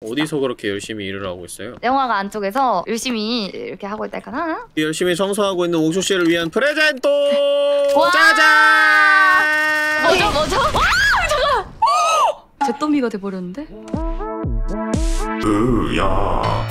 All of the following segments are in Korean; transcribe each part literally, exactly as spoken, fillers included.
어디서 그렇게 열심히 일을 하고 있어요? 영화관 안쪽에서 열심히 이렇게 하고 있달까나? 열심히 청소하고 있는 옥수 씨를 위한 프레젠토! 짜잔! 뭐죠 뭐죠? 와! 잠깐! 제 더미가 돼버렸는데? 으야.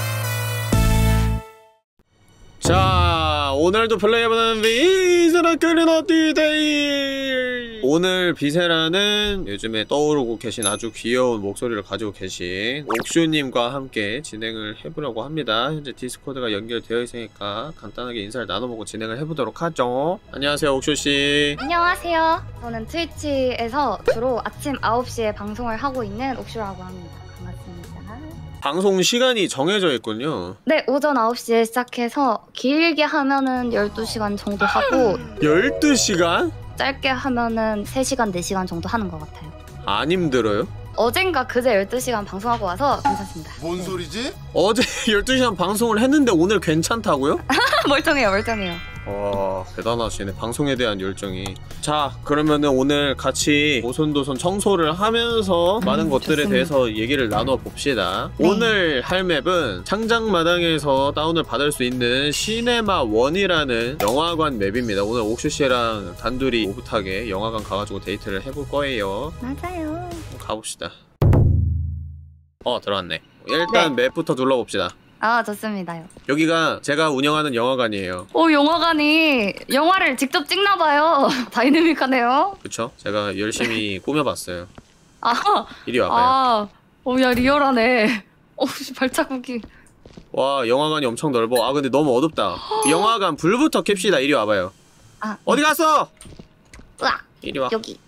자, 오늘도 플레이해보는 비세라 클리너티 데이! 오늘 비세라는 요즘에 떠오르고 계신 아주 귀여운 목소리를 가지고 계신 옥슈님과 함께 진행을 해보려고 합니다. 현재 디스코드가 연결되어 있으니까 간단하게 인사를 나눠보고 진행을 해보도록 하죠. 안녕하세요, 옥슈씨. 안녕하세요. 저는 트위치에서 주로 아침 아홉 시에 방송을 하고 있는 옥슈라고 합니다. 반갑습니다. 방송 시간이 정해져 있군요. 네, 오전 아홉 시에 시작해서 길게 하면은 열두 시간 정도 하고 열두 시간? 짧게 하면은 세 시간, 네 시간 정도 하는 것 같아요. 안 힘들어요? 어젠가 그제 열두 시간 방송하고 와서 괜찮습니다. 뭔 소리지? 어제 열두 시간 방송을 했는데 오늘 괜찮다고요? 멀쩡해요, 멀쩡해요. 와, 대단하시네. 방송에 대한 열정이. 자, 그러면은 오늘 같이 오손도손 청소를 하면서 많은 음, 것들에 좋습니다. 대해서 얘기를 나눠 봅시다. 네. 오늘 할 맵은 창작마당에서 다운을 받을 수 있는 시네마 원이라는 영화관 맵입니다. 오늘 옥슈씨랑 단둘이 오붓하게 영화관 가가지고 데이트를 해볼 거예요. 맞아요. 가봅시다. 어, 들어왔네. 일단 네. 맵부터 둘러봅시다. 아, 좋습니다요. 여기가 제가 운영하는 영화관이에요. 오, 영화관이 영화를 직접 찍나봐요. 다이내믹하네요. 그쵸? 제가 열심히 꾸며봤어요. 아, 이리 와봐요. 아, 오, 야, 리얼하네. 오, 발자국이. 와, 영화관이 엄청 넓어. 아, 근데 너무 어둡다. 영화관 불부터 캡시다. 이리 와봐요. 아, 어디 갔어? 으악, 이리 와. 여기.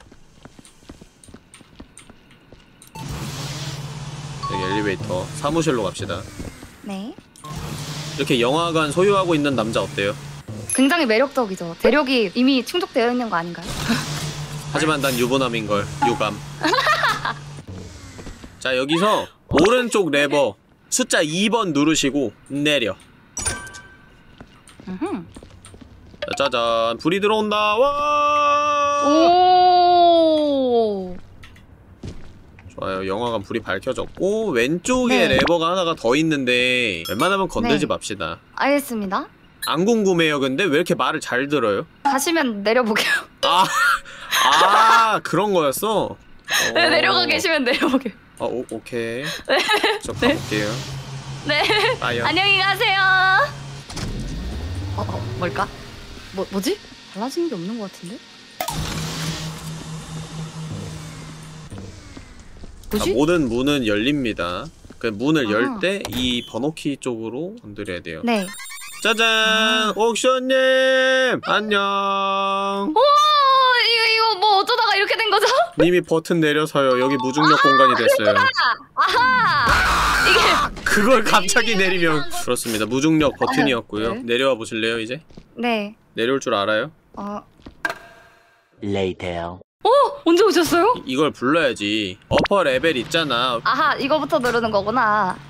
여기 엘리베이터. 사무실로 갑시다. 네. 이렇게 영화관 소유하고 있는 남자 어때요? 굉장히 매력적이죠. 대력이 이미 충족되어 있는 거 아닌가요? 하지만 난 유부남인걸. 유감. 자, 여기서 오른쪽 레버 숫자 이 번 누르시고 내려. 음흠. 자, 짜잔. 불이 들어온다. 와! 오. 좋아요. 영화관 불이 밝혀졌고 왼쪽에 네. 레버가 하나가 더 있는데 웬만하면 건들지 네. 맙시다. 알겠습니다. 안 궁금해요. 근데 왜 이렇게 말을 잘 들어요? 가시면 내려보게요. 아, 아 그런 거였어? 네, 어. 내려가 계시면 내려보게요. 아, 오, 오케이. 네. 저 가볼게요. 네. 빠이요. 안녕히 가세요. 어, 어, 뭘까? 뭐, 뭐지? 달라진 게 없는 것 같은데? 뭐지? 아, 모든 문은 열립니다. 그 문을 아하. 열 때 이 번호키 쪽으로 건드려야 돼요. 네. 짜잔! 아. 옥션님! 안녕! 오, 이거, 이거 뭐 어쩌다가 이렇게 된 거죠? 님이 버튼 내려서요. 여기 무중력 공간이 됐어요. 아하! 이게. 그걸 갑자기 내리면 그렇습니다. 무중력 버튼이었고요. 네. 내려와 보실래요, 이제? 네. 내려올 줄 알아요? 어. Later. 어? 언제 오셨어요? 이, 이걸 불러야지. 어퍼 레벨 있잖아. 아하, 이거부터 누르는 거구나.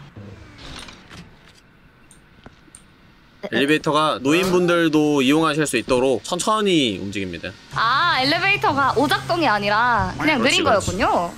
엘리베이터가 노인분들도 이용하실 수 있도록 천천히 움직입니다. 아, 엘리베이터가 오작동이 아니라 그냥 그렇지, 느린 그렇지. 거였군요. 어,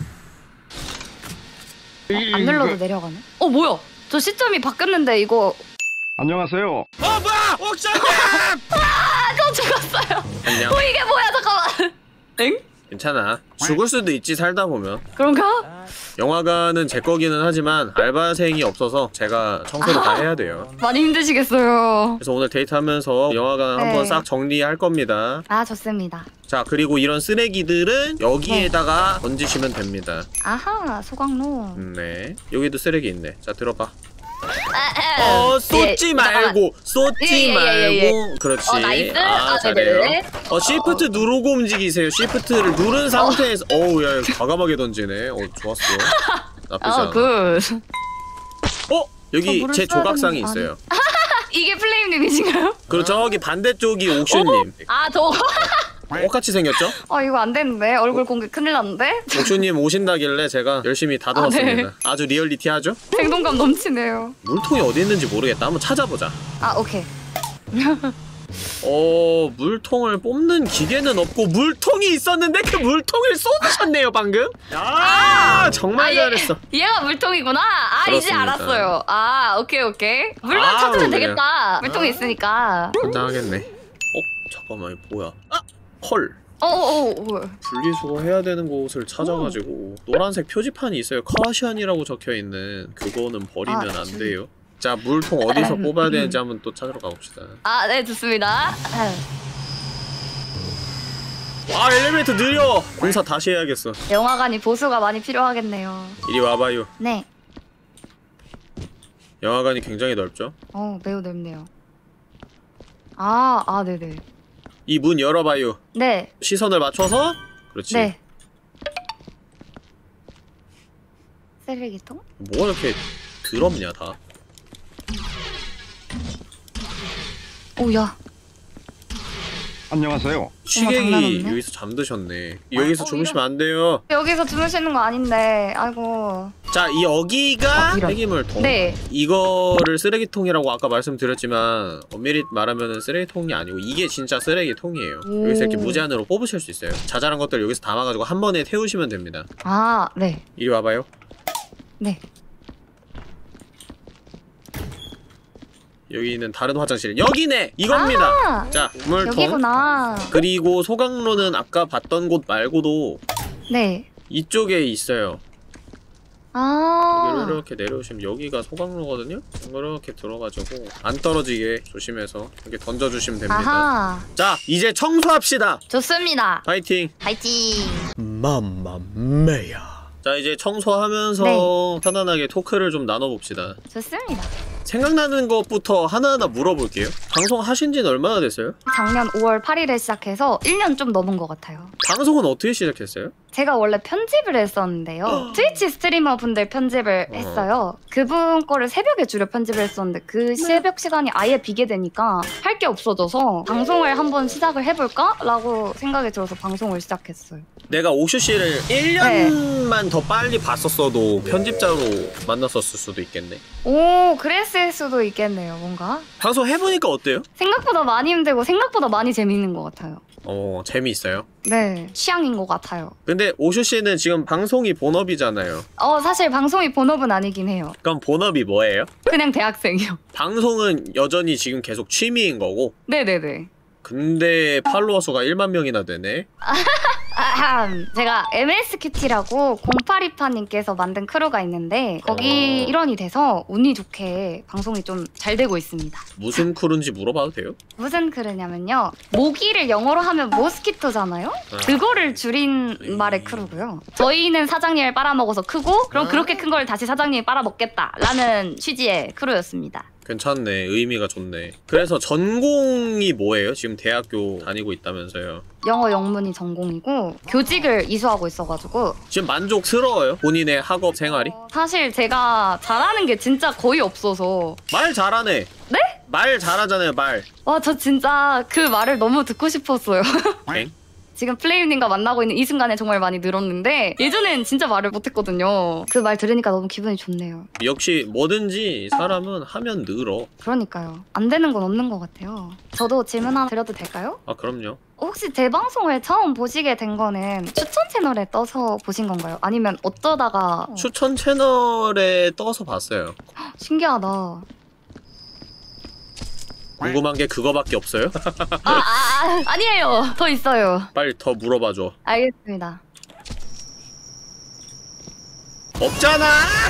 안 눌러도 내려가네. 어, 뭐야? 저 시점이 바뀌었는데 이거. 안녕하세요. 어, 뭐야! 옥션님! 아, 저 죽었어요. 안녕. 어, 이게 뭐야? 잠깐만. 엥? 괜찮아. 죽을 수도 있지, 살다 보면. 그런가? 영화관은 제 거기는 하지만 알바생이 없어서 제가 청소를 다 해야 돼요. 많이 힘드시겠어요. 그래서 오늘 데이트하면서 영화관 네. 한번 싹 정리할 겁니다. 아, 좋습니다. 자, 그리고 이런 쓰레기들은 여기에다가 던지시면 됩니다. 아하, 소각로. 음, 네. 여기도 쓰레기 있네. 자, 들어봐. 아, 어, 예, 쏟지 말고, 쏟지 예, 예, 예, 말고. 예, 예. 그렇지. 어, 나이스. 아, 아, 잘해요. 네네네. 어, 시프트 누르고 움직이세요. 시프트를 누른 상태에서. 어우, 야, 과감하게 던지네. 어, 좋았어. 나쁘지 않아. 어, 굿. 어? 여기 저 물을 제 써야 조각상이 되는 거 있어요. 이게 플레임님이신가요? 그리고 저기 반대쪽이 옥슈님. 아, 저거. 똑같이 생겼죠? 어, 이거 안 되는데. 얼굴 공개 큰일 났는데? 옥슈님 오신다길래 제가 열심히 다듬었습니다. 아, 네. 아주 리얼리티하죠? 생동감 넘치네요. 물통이 어디 있는지 모르겠다. 한번 찾아보자. 아, 오케이. 어... 물통을 뽑는 기계는 없고 물통이 있었는데 그 물통을 쏟으셨네요 방금? 야 아, 정말 아, 잘했어. 얘, 얘가 물통이구나. 아 그렇습니다. 이제 알았어요. 아 오케이 오케이. 물만 아, 찾으면 그래요. 되겠다. 물통이 있으니까. 긴장하겠네. 어? 잠깐만 이거 뭐야? 아! 헐. 어어어. 분리수거 해야 되는 곳을 찾아가지고 노란색 표지판이 있어요. 카시안이라고 적혀있는 그거는 버리면 아, 안 저기. 돼요. 자 물통 어디서 뽑아야 되는지 한번 또 찾으러 가봅시다. 아 네 좋습니다. 아 엘리베이터 느려! 공사 다시 해야겠어. 영화관이 보수가 많이 필요하겠네요. 이리 와봐요. 네. 영화관이 굉장히 넓죠? 어 매우 넓네요. 아, 아 네네. 이 문 열어봐요. 네. 시선을 맞춰서 그렇지. 네. 쓰레기통? 뭐가 이렇게 더럽냐 다. 오야. 안녕하세요. 취객이 장난없네. 여기서 잠드셨네. 여기서 주무시면 안 돼요. 여기서 주무시는 거 아닌데. 아이고. 자, 이 여기가 어, 이런. 폐기물통. 네. 이거를 쓰레기통이라고 아까 말씀드렸지만 엄밀히 말하면은 쓰레기통이 아니고 이게 진짜 쓰레기통이에요. 오. 여기서 이렇게 무제한으로 뽑으실 수 있어요. 자잘한 것들 여기서 담아가지고 한 번에 태우시면 됩니다. 아 네. 이리 와봐요. 네. 여기 있는 다른 화장실. 여기네! 이겁니다! 아, 자, 물통. 여기구나. 그리고 소각로는 아까 봤던 곳 말고도 네. 이쪽에 있어요. 아. 여기로 이렇게 내려오시면 여기가 소각로거든요? 이렇게 들어가지고 안 떨어지게 조심해서 이렇게 던져주시면 됩니다. 아하. 자, 이제 청소합시다! 좋습니다. 파이팅! 파이팅. 맘마메야. 자, 이제 청소하면서 네. 편안하게 토크를 좀 나눠봅시다. 좋습니다. 생각나는 것부터 하나하나 물어볼게요. 방송 하신 지는 얼마나 됐어요? 작년 오월 팔일에 시작해서 일 년 좀 넘은 것 같아요. 방송은 어떻게 시작했어요? 제가 원래 편집을 했었는데요. 트위치 스트리머 분들 편집을 어. 했어요. 그분 거를 새벽에 주로 편집을 했었는데 그 새벽 시간이 아예 비게 되니까 할 게 없어져서 방송을 한번 시작을 해볼까? 라고 생각이 들어서 방송을 시작했어요. 내가 옥슈 씨를 일 년만 더 빨리 봤었어도 편집자로 만났었을 수도 있겠네. 오, 그랬을 수도 있겠네요, 뭔가. 방송 해보니까 어때요? 생각보다 많이 힘들고 생각보다 많이 재밌는 것 같아요. 어, 재미있어요. 네, 취향인 것 같아요. 근데 옥슈 씨는 지금 방송이 본업이잖아요. 어, 사실 방송이 본업은 아니긴 해요. 그럼 본업이 뭐예요? 그냥 대학생이요. 방송은 여전히 지금 계속 취미인 거고 네네네. 근데 팔로워 수가 일만 명이나 되네. 아함. 제가 엠에스큐티라고 공팔이파님께서 만든 크루가 있는데 거기 어. 일원이 돼서 운이 좋게 방송이 좀 잘 되고 있습니다. 무슨 크루인지 물어봐도 돼요? 무슨 크루냐면요. 모기를 영어로 하면 모스키토잖아요? 아. 그거를 줄인 음. 말의 크루고요. 저희는 사장님을 빨아먹어서 크고 그럼 아. 그렇게 큰 걸 다시 사장님이 빨아먹겠다라는 취지의 크루였습니다. 괜찮네. 의미가 좋네. 그래서 전공이 뭐예요? 지금 대학교 다니고 있다면서요. 영어 영문이 전공이고 교직을 이수하고 있어가지고 지금 만족스러워요? 본인의 학업 생활이? 어, 사실 제가 잘하는 게 진짜 거의 없어서 말 잘하네. 네? 말 잘하잖아요, 말. 와 저 진짜 그 말을 너무 듣고 싶었어요. 엥? 지금 플레임님과 만나고 있는 이 순간에 정말 많이 늘었는데 예전엔 진짜 말을 못했거든요. 그 말 들으니까 너무 기분이 좋네요. 역시 뭐든지 사람은 하면 늘어. 그러니까요. 안 되는 건 없는 것 같아요. 저도 질문 하나 드려도 될까요? 아, 그럼요. 혹시 제 방송을 처음 보시게 된 거는 추천 채널에 떠서 보신 건가요? 아니면 어쩌다가 어, 추천 채널에 떠서 봤어요. 신기하다. 궁금한 게 그거밖에 없어요? 아, 아, 아 아니에요. 더 있어요. 빨리 더 물어봐줘. 알겠습니다. 없잖아!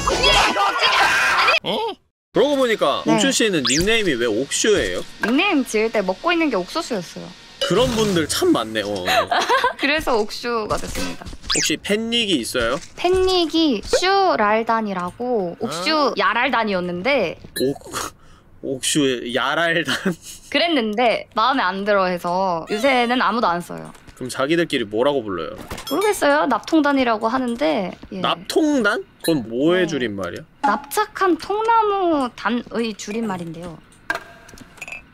어? 그러고 보니까 네. 옥슈 씨는 닉네임이 왜 옥슈예요? 닉네임 지을 때 먹고 있는 게 옥수수였어요. 그런 분들 참 많네. 어. 그래서 옥슈가 됐습니다. 혹시 팬닉이 있어요? 팬닉이 슈랄단이라고 옥슈 야랄단이었는데 옥... 옥슈 야랄단. 그랬는데 마음에 안 들어 해서 요새는 아무도 안 써요. 그럼 자기들끼리 뭐라고 불러요? 모르겠어요. 납통단이라고 하는데 예. 납통단? 그건 뭐의 네. 줄임말이야? 납작한 통나무 단의 줄임말인데요.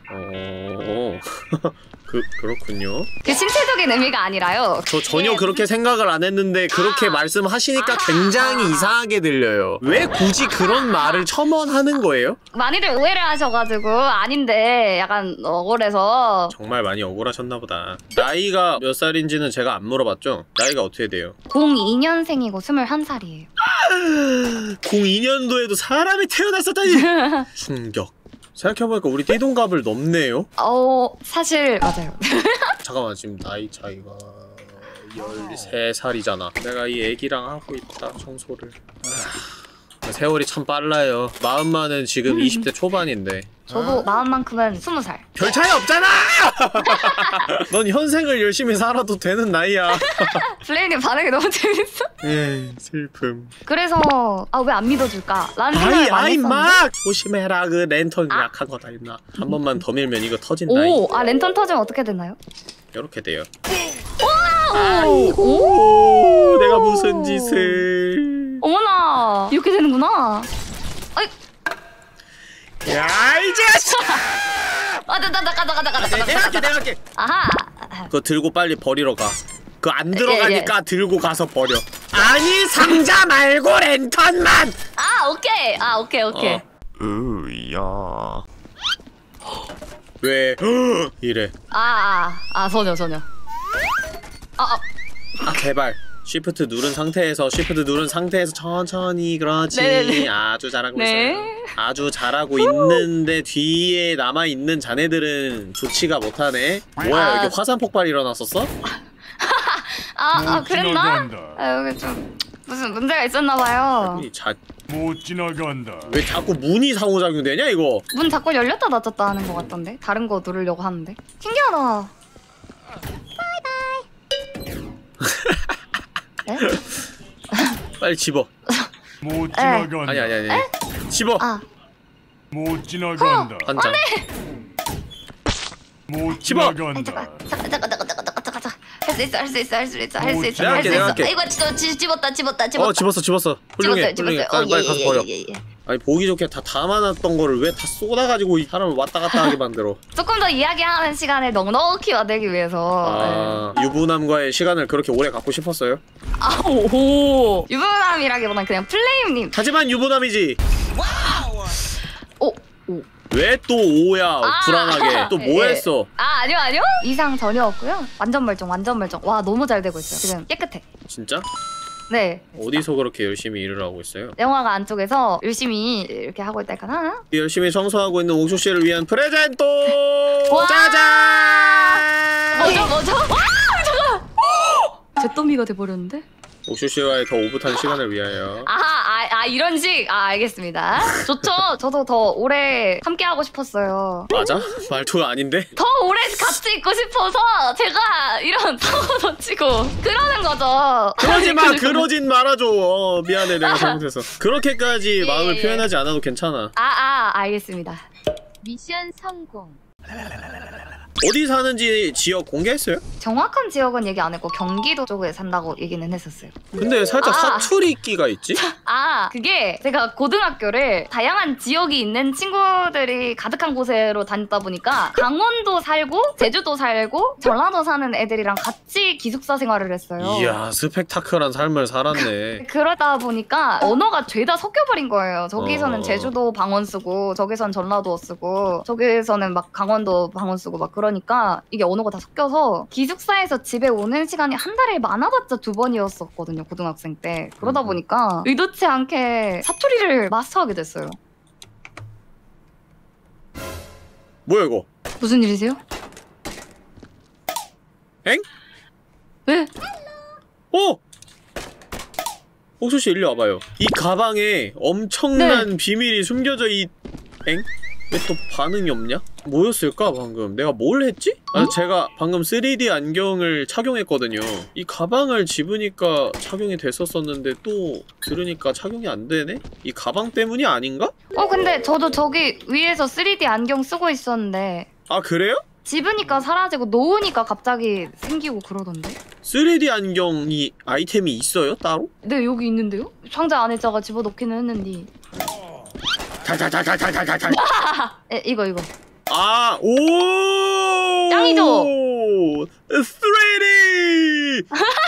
어... 그, 그렇군요. 그 신체적인 의미가 아니라요. 저 전혀 그렇게 생각을 안 했는데 그렇게 아. 말씀하시니까 아하. 굉장히 이상하게 들려요. 왜 굳이 그런 말을 첨언하는 거예요? 많이들 오해를 하셔가지고 아닌데 약간 억울해서. 정말 많이 억울하셨나 보다. 나이가 몇 살인지는 제가 안 물어봤죠? 나이가 어떻게 돼요? 공이 년생이고 스물한 살이에요. 공이 년도에도 사람이 태어났었다니! 충격. 생각해보니까 우리 띠동갑을 넘네요? 어... 사실 맞아요. 잠깐만, 지금 나이 차이가 열세 살이잖아. 내가 이 애기랑 하고 있다, 청소를. 아, 세월이 참 빨라요. 마음만은 지금 이십 대 초반인데. 저도 마음만큼은 스무 살. 별 차이 없잖아! 넌 현생을 열심히 살아도 되는 나이야. 블레이님 반응이 너무 재밌어. 에이, 슬픔. 그래서 아 왜 안 믿어줄까? 라는 아이, 생각을 많이 아이, 했었는데. 막! 조심해라, 그 랜턴 아. 약한 거다, 임마. 한 번만 더 밀면 이거 터진다. 오! 아 랜턴 터지면 어떻게 되나요? 이렇게 돼요. 오! 오, 내가 무슨 짓을. 어머나! 이렇게 되는구나. 아이, 야, 이 자식! 아, 나, 나, 나, 나, 나, 나, 나, 나, 나, 내가 할게, 내가 할게. 아하. 그거 들고 빨리 버리러 가. 그거 안 들어가니까 예, 예. 들고 가서 버려. 아니, 상자 말고 랜턴만! 아, 오케이. 아, 오케이, 오케이. 어. 으야. 왜 이래? 아, 아, 아, 소녀, 소녀. 아, 아. 아, 제발. 쉬프트 누른 상태에서 쉬프트 누른 상태에서 천천히 그렇지. 네네네. 아주 잘하고 네. 있어요. 아주 잘하고 있는데 뒤에 남아 있는 자네들은 좋지가 못하네. 뭐야, 아. 여기 화산 폭발 일어났었어? 아, 아, 못 그랬나? 지나간다. 아, 여기 좀 무슨 문제가 있었나봐요. 이 자, 못 지나간다. 왜 자꾸 문이 상호작용되냐 이거? 문 자꾸 열렸다 닫혔다 하는 것 같던데? 다른 거 누르려고 하는데? 신기하다. 네? 빨리 집어. 못 지나간다. 아니 아니 아니. 집어. 아, 못 지나간다. 한 장. 못 집어! 지나간다. 잠깐, 잠깐, 잠깐, 잠깐, 잠깐, 잠깐, 잠깐. 할 수 있어, 할 수 있어, 할 수 있어, 할 수 있어, 내가 할 수 할게, 내가 있어. 할게. 아, 이거 진짜 지- 집었다, 집었다, 집었다. 어, 집었어 집었어. 훌륭해 집었어요, 훌륭해. 집었어요. 빨리, 빨리 어, 가서 예, 버려. 예, 예, 예. 아니 보기 좋게 다 담아놨던 거를 왜 다 쏟아가지고 이 사람을 왔다 갔다 하게 만들어. 조금 더 이야기하는 시간을 넉넉히 만들기 위해서. 아, 유부남과의 시간을 그렇게 오래 갖고 싶었어요? 네. 아, 오. 유부남이라기보단 그냥 플레임님. 하지만 유부남이지. 오, 오. 왜 또 오야? 아. 불안하게. 또 뭐 예. 했어? 아, 아니요, 아니요. 이상 전혀 없고요. 완전 멀쩡, 완전 멀쩡. 와, 너무 잘 되고 있어요. 지금 깨끗해. 진짜? 네. 어디서 그렇게 열심히 일을 하고 있어요? 영화가 안쪽에서 열심히 이렇게 하고 있달까나? 열심히 청소하고 있는 옥수 씨를 위한 프레젠토! 와. 짜잔! 뭐죠, 뭐죠? 와, 잠깐. 제 더미가 돼버렸는데? 옥수 씨와의 더 오붓한 시간을 위하여. 아하, 아, 아 이런 식? 아, 알겠습니다. 좋죠. 저도 더 오래 함께 하고 싶었어요. 맞아? 말투가 아닌데? 더 오래 같이 있고 싶어서 제가 이런 사고도 치고 그러는 거죠. 그러지 마! 아니, 그러진 말아줘! 어, 미안해, 내가 잘못해서. 그렇게까지 예, 마음을 예. 표현하지 않아도 괜찮아. 아, 아, 알겠습니다. 미션 성공. 어디 사는지 지역 공개했어요? 정확한 지역은 얘기 안 했고 경기도 쪽에 산다고 얘기는 했었어요. 근데 살짝 아. 사투리끼가 있지? 아, 그게 제가 고등학교를 다양한 지역이 있는 친구들이 가득한 곳으로 다녔다 보니까 강원도 살고 제주도 살고 전라도 사는 애들이랑 같이 기숙사 생활을 했어요. 이야, 스펙타클한 삶을 살았네. 그러다 보니까 언어가 죄다 섞여버린 거예요. 저기서는 어. 제주도 방언 쓰고 저기선 전라도 쓰고 저기서는 막 강원도 방언 쓰고 막 그러니까 이게 언어가 다 섞여서 기숙사에서 집에 오는 시간이 한 달에 많아봤자 두 번이었었거든요. 고등학생 때. 그러다 음. 보니까 의도치 않게 사투리를 마스터하게 됐어요. 뭐야 이거? 무슨 일이세요? 엥? 왜? 어! 옥수씨 일로 와봐요. 이 가방에 엄청난 네. 비밀이 숨겨져 있... 엥? 왜 또 반응이 없냐? 뭐였을까 방금? 내가 뭘 했지? 아, 응? 제가 방금 쓰리디 안경을 착용했거든요. 이 가방을 집으니까 착용이 됐었었는데 또 들으니까 착용이 안 되네? 이 가방 때문이 아닌가? 어 근데 저도 저기 위에서 쓰리디 안경 쓰고 있었는데 아 그래요? 집으니까 사라지고 놓으니까 갑자기 생기고 그러던데. 쓰리디 안경이 아이템이 있어요? 따로? 네 여기 있는데요? 상자 안에 제가 집어넣기는 했는데. 달달달달달달달. 에, 이거 이거 아, 오! 짱이죠? 쓰리디!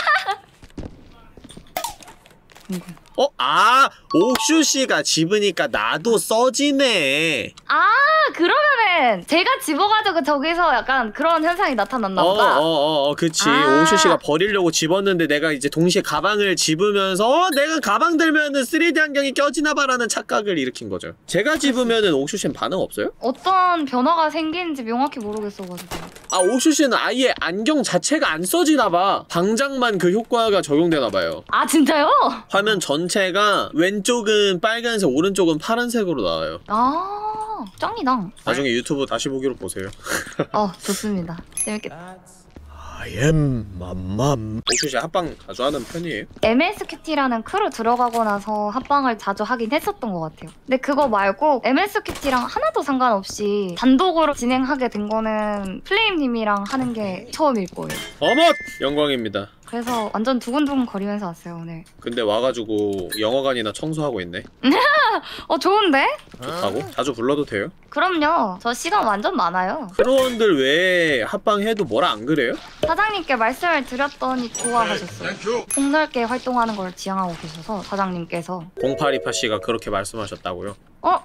어? 아! 옥슈씨가 집으니까 나도 써지네. 아 그러면은 제가 집어가지고 저기서 약간 그런 현상이 나타났나 보다. 어어어 어, 그치. 아. 옥슈씨가 버리려고 집었는데 내가 이제 동시에 가방을 집으면서 어, 내가 가방 들면은 쓰리디 안경이 껴지나봐라는 착각을 일으킨 거죠. 제가 집으면은 옥슈씨는 반응 없어요? 어떤 변화가 생기는지 명확히 모르겠어가지고. 아, 옥슈씨는 아예 안경 자체가 안 써지나봐. 방장만 그 효과가 적용되나봐요. 아 진짜요? 화면 전체가 왼쪽은 빨간색, 오른쪽은 파란색으로 나와요. 아 짱이다. 나중에 유튜브 다시 보기로 보세요. 어 좋습니다. 재밌겠다. I am 맘맘. 옥슈씨 합방 자주 하는 편이에요? 엠에스큐티라는 크루 들어가고 나서 합방을 자주 하긴 했었던 것 같아요. 근데 그거 말고 엠에스큐티랑 하나도 상관없이 단독으로 진행하게 된 거는 플레임님이랑 하는 게 처음일 거예요. 어머! 영광입니다. 그래서 완전 두근두근 거리면서 왔어요 오늘. 근데 와가지고 영화관이나 청소하고 있네. 어 좋은데? 좋다고? 자주 불러도 돼요? 그럼요. 저 시간 완전 많아요. 크루원들 외에 합방해도 뭐라 안 그래요? 사장님께 말씀을 드렸더니 좋아하셨어요. 폭넓게 활동하는 걸 지향하고 계셔서 사장님께서. 공팔이팔씨가 그렇게 말씀하셨다고요? 어?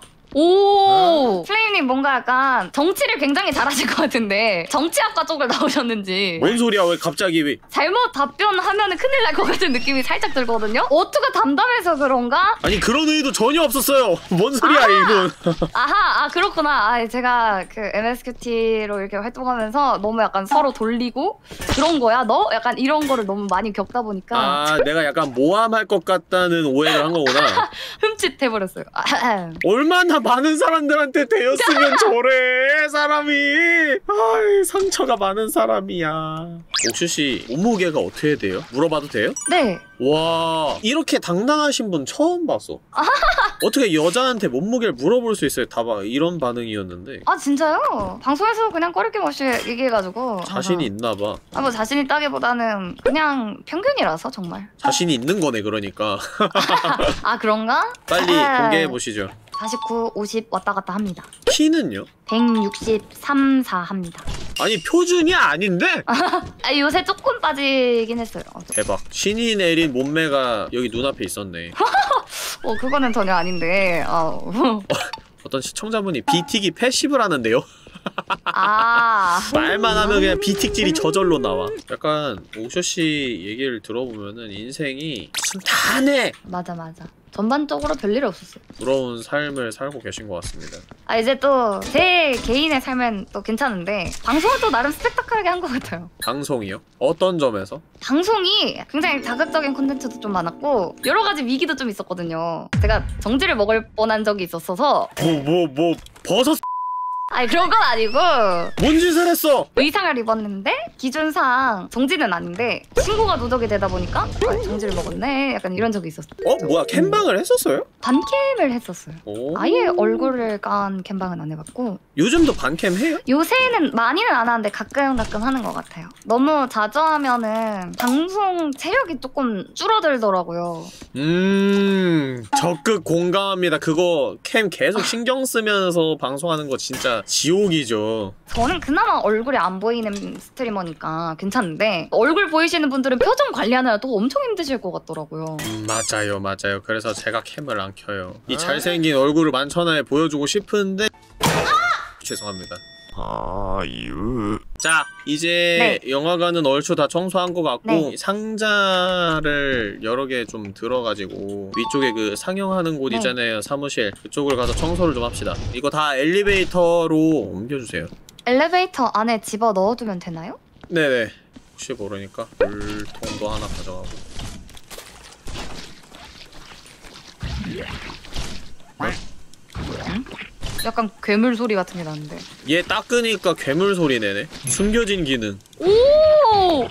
오 플레임님 뭔가 약간 정치를 굉장히 잘하실 것 같은데 정치학과 쪽을 나오셨는지 뭔 소리야, 왜 갑자기 왜? 잘못 답변하면 큰일 날 것 같은 느낌이 살짝 들거든요? 어투가 담담해서 그런가? 아니 그런 의도 전혀 없었어요. 뭔 소리야 아! 이건. 아하 아 그렇구나. 아, 제가 그 엠에스큐티로 이렇게 활동하면서 너무 약간 서로 돌리고 그런 거야 너? 약간 이런 거를 너무 많이 겪다 보니까 아 내가 약간 모함할 것 같다는 오해를 한 거구나. 흠칫해버렸어요. 얼마나 많은 사람들한테 되었으면 저래 사람이. 아이 상처가 많은 사람이야. 옥슈씨 몸무게가 어떻게 돼요? 물어봐도 돼요? 네. 와 이렇게 당당하신 분 처음 봤어. 어떻게 여자한테 몸무게를 물어볼 수 있어요? 다 봐 이런 반응이었는데. 아 진짜요? 방송에서 그냥 꺼리낌 없이 얘기해가지고 자신이 있나봐. 아 뭐 자신 있다기보다는 그냥 평균이라서 정말. 자신이 있는 거네 그러니까. 아 그런가? 빨리 아, 공개해보시죠. 사십구, 오십 왔다 갔다 합니다. 키는요? 백육십삼, 사 합니다. 아니 표준이 아닌데? 아 요새 조금 빠지긴 했어요. 대박. 신이 내린 몸매가 여기 눈앞에 있었네. 어 그거는 전혀 아닌데. 어. 어떤 시청자분이 비틱이 패시브를 하는데요? 아 말만 하면 그냥 비틱질이 저절로 나와. 약간 옥쇼씨 얘기를 들어보면은 인생이 순탄해! 맞아 맞아. 전반적으로 별일 없었어요. 부러운 삶을 살고 계신 것 같습니다. 아 이제 또 제 개인의 삶은 또 괜찮은데 방송은 또 나름 스펙타클하게 한 것 같아요. 방송이요? 어떤 점에서? 방송이 굉장히 자극적인 콘텐츠도 좀 많았고 여러 가지 위기도 좀 있었거든요. 제가 정지를 먹을 뻔한 적이 있었어서. 뭐 뭐 뭐 버섯 아니 그런 건 아니고 뭔 짓을 했어? 의상을 입었는데 기준상 정지는 아닌데 신고가 누적이 되다 보니까 아, 정지를 먹었네 약간 이런 적이 있었어. 어? 뭐야 캠방을 했었어요? 반캠을 했었어요. 오. 아예 얼굴을 깐 캠방은 안 해봤고 요즘도 반캠 해요? 요새는 많이는 안 하는데 가끔 가끔 하는 것 같아요. 너무 자주 하면은 방송 체력이 조금 줄어들더라고요. 음 적극 공감합니다. 그거 캠 계속 신경 쓰면서 방송하는 거 진짜 지옥이죠. 저는 그나마 얼굴이 안 보이는 스트리머니까 괜찮은데 얼굴 보이시는 분들은 표정 관리하느라 또 엄청 힘드실 것 같더라고요. 음, 맞아요 맞아요. 그래서 제가 캠을 안 켜요. 이 잘생긴 얼굴을 만천하에 보여주고 싶은데 죄송합니다. 아유. 자 이제 네. 영화관은 얼추 다 청소한 것 같고 네. 상자를 여러 개 좀 들어가지고 위쪽에 그 상영하는 곳 네. 있잖아요. 사무실 그쪽을 가서 청소를 좀 합시다. 이거 다 엘리베이터로 옮겨주세요. 엘리베이터 안에 집어 넣어두면 되나요? 네네. 혹시 모르니까 물통도 하나 가져가고. 약간 괴물 소리 같은 게 나는데. 얘 닦으니까 괴물 소리 내네. 숨겨진 기능. 오!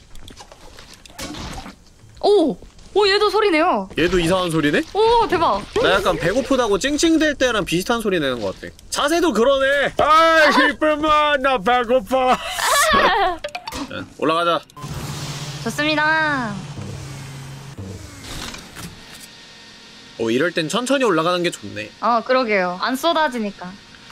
오! 오 얘도 소리네요. 얘도 이상한 소리네? 오 대박. 나 약간 배고프다고 찡찡댈 때랑 비슷한 소리 내는 것 같아. 자세도 그러네. 아 기쁨아 나 배고파. 자, 올라가자. 좋습니다. 어 이럴 땐 천천히 올라가는 게 좋네. 어 그러게요. 안 쏟아지니까.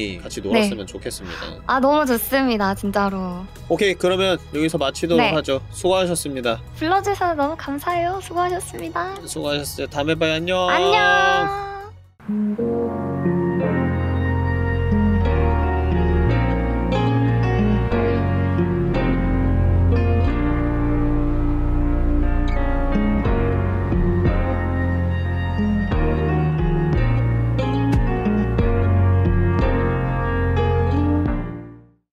많이 같이 놀았으면 좋겠습니다. 아 너무 좋습니다 진짜로. 오케이 그러면 여기서 마치도록 네. 하죠. 수고하셨습니다. 불러주셔서 너무 감사해요. 수고하셨습니다. 수고하셨어요. 다음에 봐요. 안녕. 안녕.